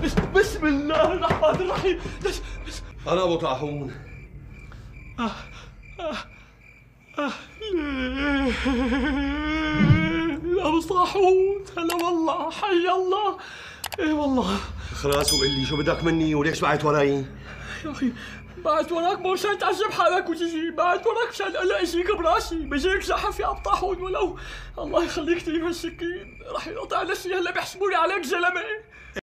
بسم الله الرحمن الرحيم. أنا أبو طاحون. أبو طاحون، هلا والله، حي الله. إيه والله. خلاص وقل لي شو بدك مني وليش بعت وراي؟ يا أخي بعت وراك مو مشان تعذب حالك وتجي، بعت وراك مشان ألا أجيك براسي، بجيك زحف يا أبو طاحون، ولو الله يخليك تجيب هالسكين رح يقطع نفسي، هلا بيحسبوني عليك زلمة.